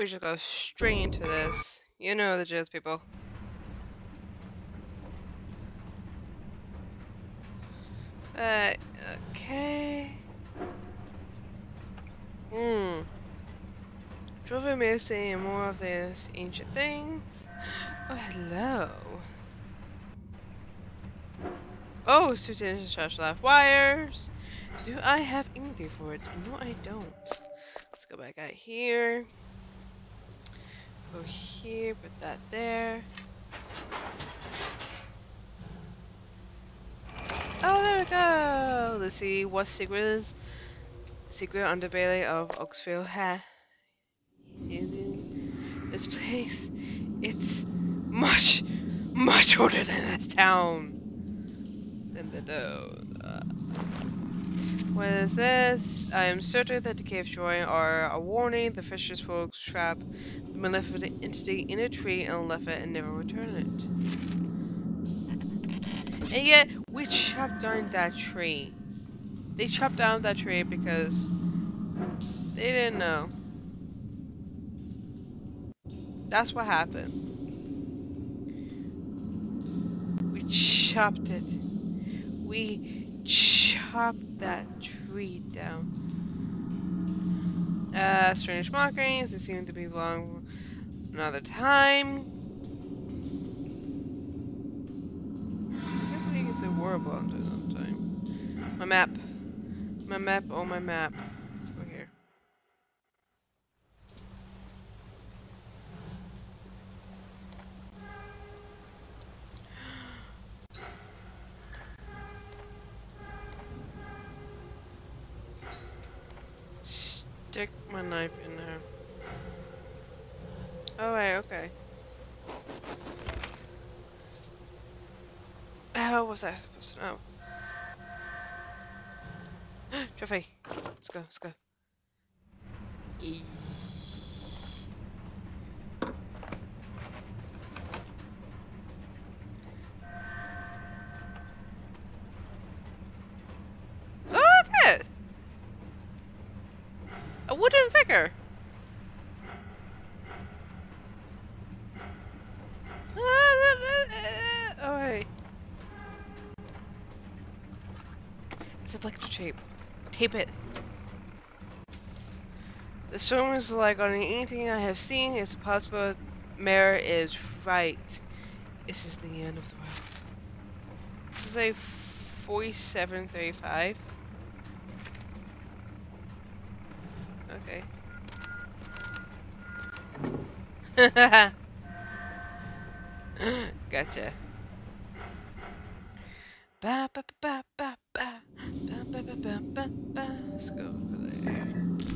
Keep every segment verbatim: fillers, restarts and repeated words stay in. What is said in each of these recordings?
we just go straight into this. You know the jizz, people. Uh, okay. Hmm. Drove missing more of these ancient things. Oh, hello. Oh, suited charge live wires. Do I have anything for it? No, I don't. Let's go back out here. Go here, put that there. Oh, there we go. Let's see what secret is. Secret underbelly of Oakville. Ha. This place, it's much, much older than this town. Than the dough. Uh, what is this? I am certain that the cave drawing are a warning. The fisher's folks trap the malevolent entity in a tree and left it and never return it. And yet, we chopped down that tree. They chopped down that tree because they didn't know. That's what happened. We chopped it. We chopped that tree down. Uh, strange markings. They seem to be belong another time. I can't believe they were belong to another time. My map. My map. Oh, my map. Let's go here. Stick my knife in there. Oh, wait, okay. How was I supposed to know? Trophy. Let's go, let's go. E so that's it! A wooden figure! Oh, hey. It's electric tape. Tape it. The storm is like on anything I have seen. It's possible Mare is right. This is the end of the world. This is a forty-seven thirty-five. Okay. Gotcha. Ba ba ba ba ba ba ba ba ba ba ba. Let's go over there.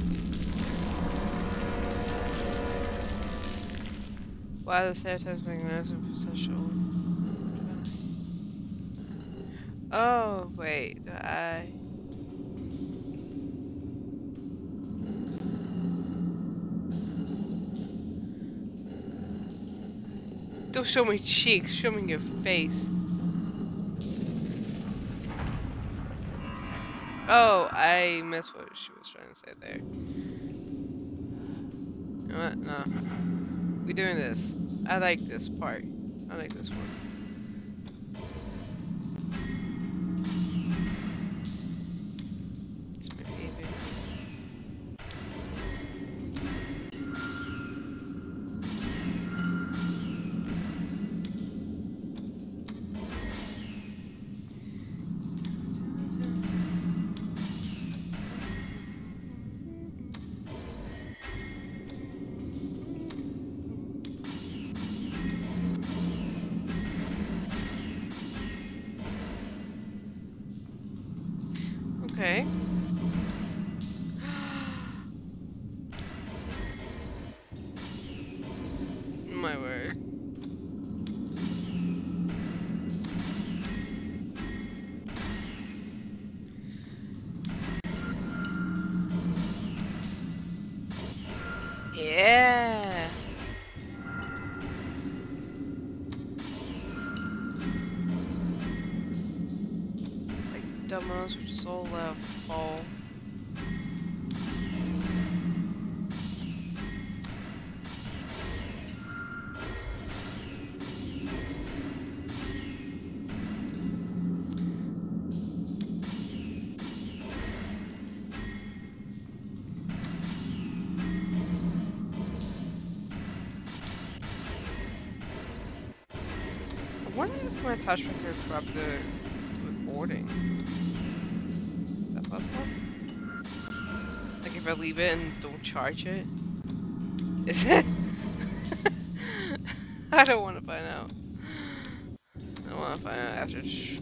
Why the stereotypes make massive potential? Oh wait, do I? Don't show me cheeks, show me your face. Oh, I missed what she was trying to say there. You know what? No. We're doing this. I like this part. I like this one. It's my favorite. Okay. My word. Yeah. It's like dominoes, which is all uh, fall. wonder if my attachment could corrupt the recording. Is that possible? Like if I leave it and don't charge it? Is it? I don't want to find out. I want to find out after trying,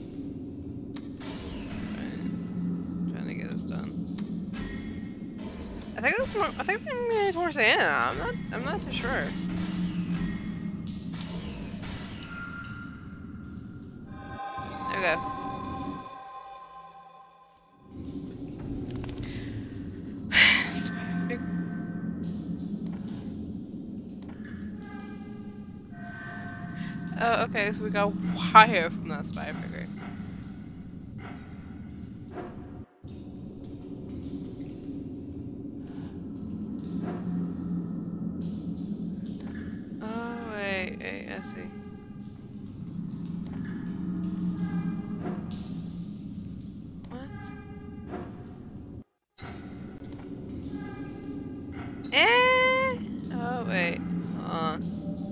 trying to get this done. I think that's more. I think I'm getting towards the end. I'm not. I'm not too sure. Okay. Oh, okay, so we got wire from that spy figure. Oh, wait, wait, I see. What? Eh? Oh, wait. Hold on.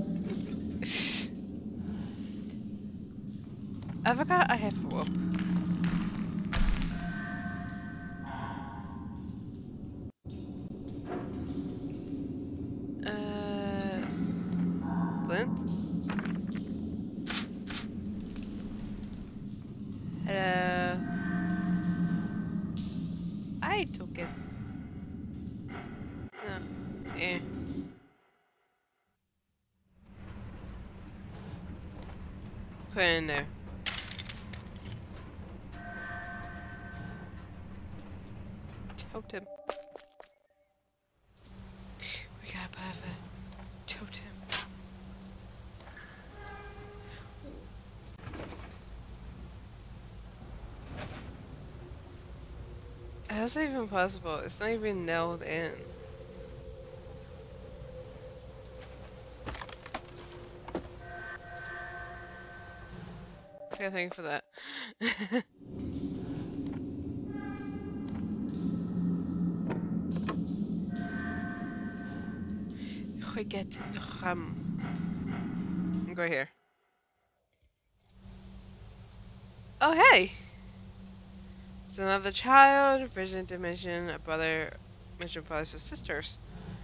I forgot I have a rope. Uh, Flint? Hello. I took it. No. Eh. Put it in there. Totem. We got a perfect totem. How's that even possible? It's not even nailed in. Okay, thank you for that. We get um. Go here. Oh hey! It's another child, vision dimension, a brother, mention brothers or sisters.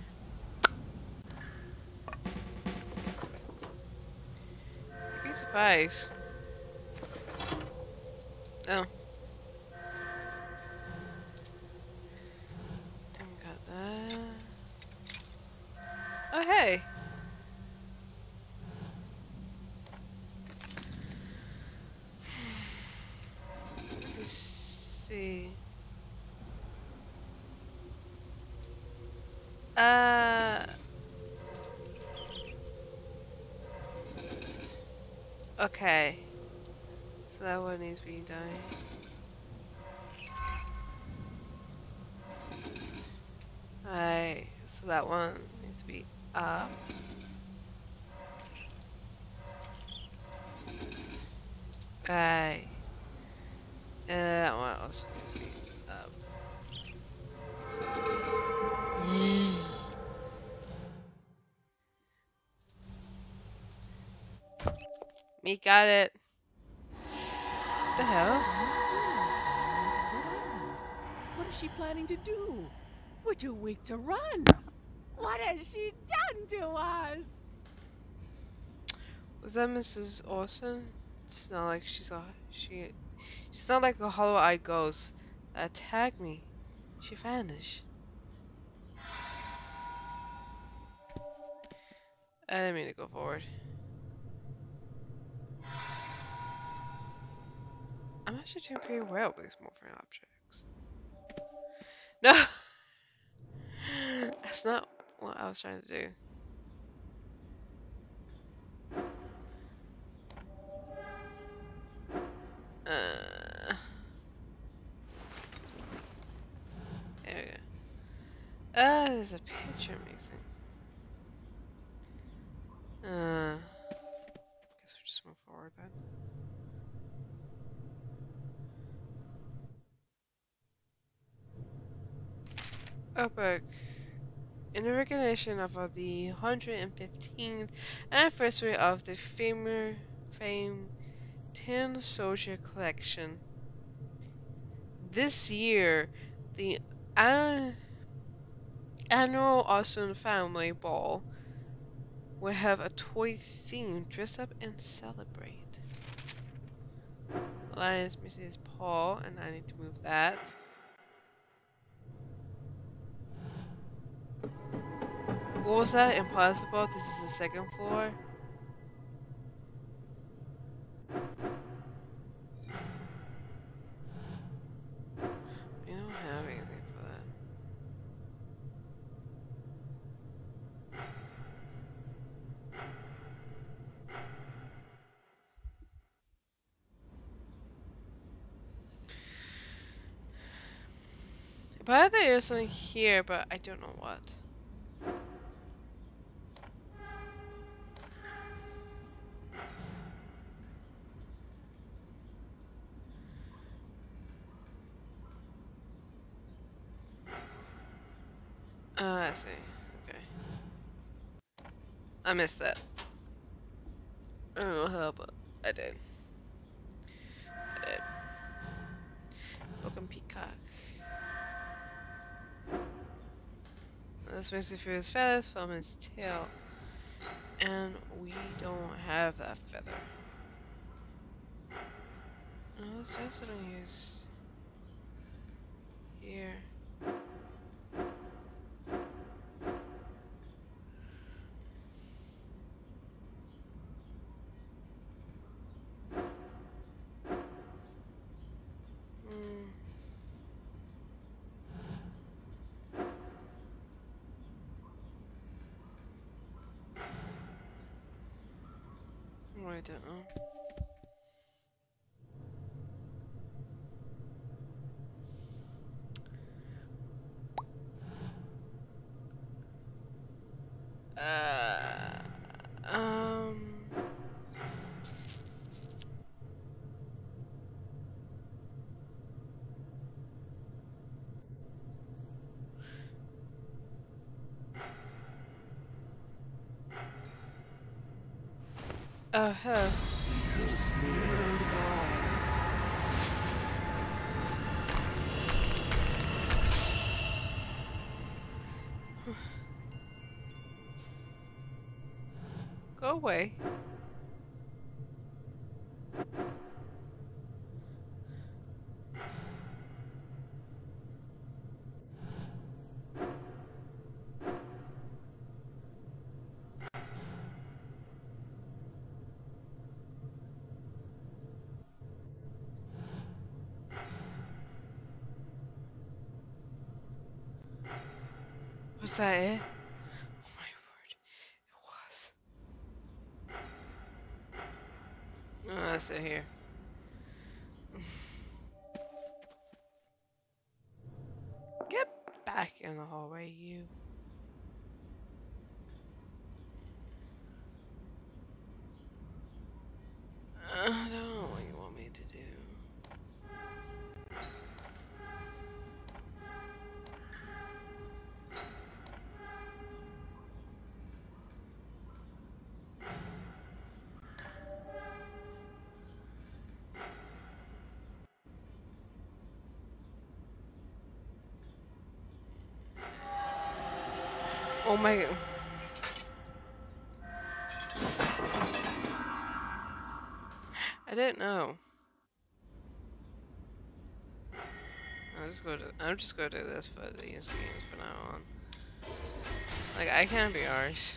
You'd be surprised. Oh. Got that. Oh hey! Let's see. Uh. Okay. So that one needs to be done. Alright. So that one needs to be up. Right. Uh, that one also needs to be up. Yee. Me got it. What the hell? What is she planning to do? We're too weak to run. What has she done to us? Was that Missus Orson? It's not like she's a she. She's not like a hollow-eyed ghost that attacked me. She vanished. I didn't mean to go forward. I'm actually doing pretty well with these moving objects. No! That's not what I was trying to do. Uh, there we go. Uh, there's a picture missing. Uh, guess we'll just move forward then. Oh, book. In the recognition of uh, the one hundred fifteenth anniversary of the famous famed Tin Soldier Collection. This year, the an annual Austin Family Ball will have a toy theme. Dress up and celebrate. Lion's Missus Paul, and I need to move that. What was that? Impossible? This is the second floor? We don't have anything for that. But there is something here, but I don't know what. Uh, I see. Okay. I missed that. I don't know how, but I did. I did. Broken Peacock. This makes me feel his feathers from his tail. And we don't have that feather. No, let's try something use here. I don't know. Uh, um. Oh, hello. Go away. Was that it? Oh my word. It was. Oh, that's it here. Get back in the hallway, you. I don't know what you want me to do. Oh my god. I didn't know. I'll just go to I'm just going to do this for these games from now on. Like, I can't be ours.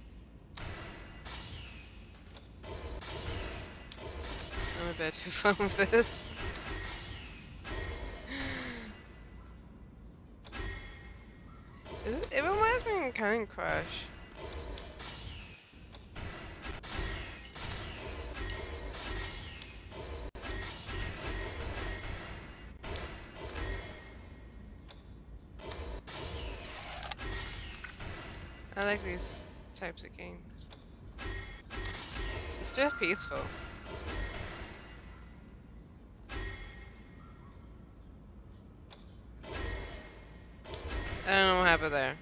I'm a bit too fun with this. Is it, it reminds me of Candy Crush. I like these types of games. It's very peaceful. I don't know what happened there.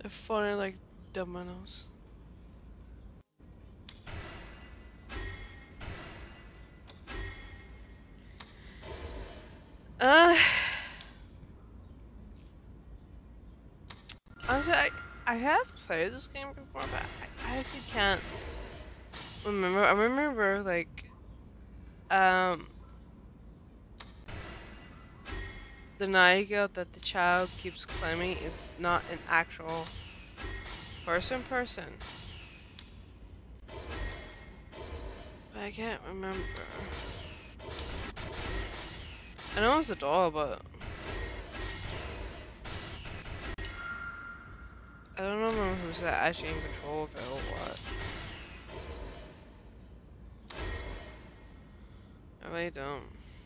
They're falling like dominoes. Uh, honestly, I, I have played this game before, but I, I actually can't remember. I remember, like, um, the Nightingale that the child keeps claiming is not an actual person person. But I can't remember. I know it's a doll, but I don't remember who's actually in control of it or what. I really don't.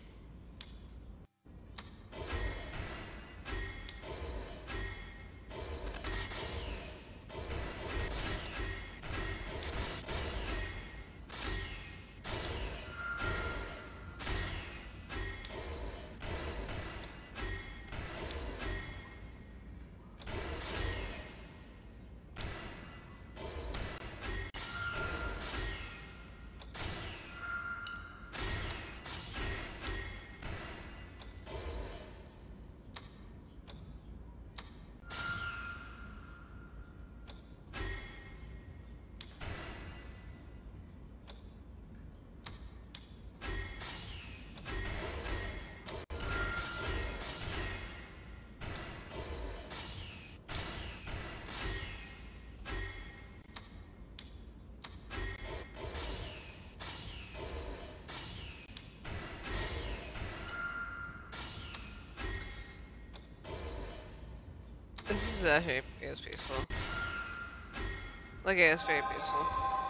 This is actually it's peaceful. Like it's very peaceful.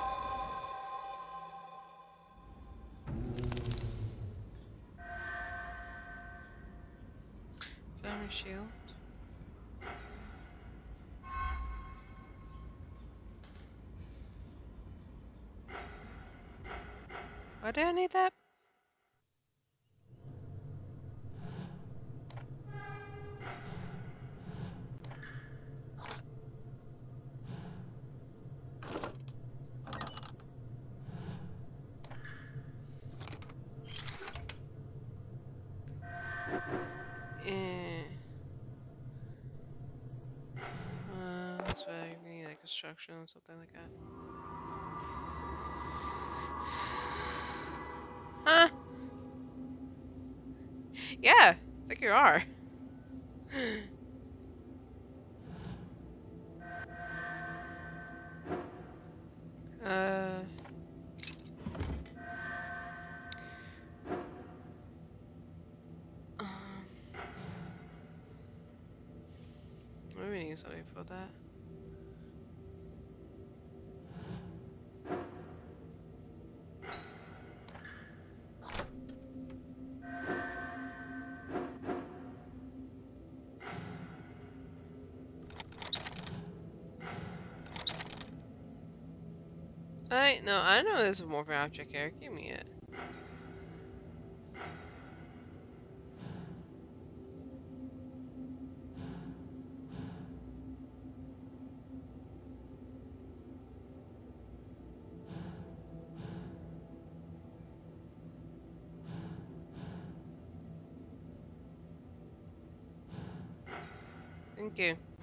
Family shield. Why do I need that? Eh. Uh, that's why I need like construction or something like that. Huh? Yeah, I think you are. uh. Um. Maybe we need something for that. I no, I know there's a more object here. Give me it. Thank you.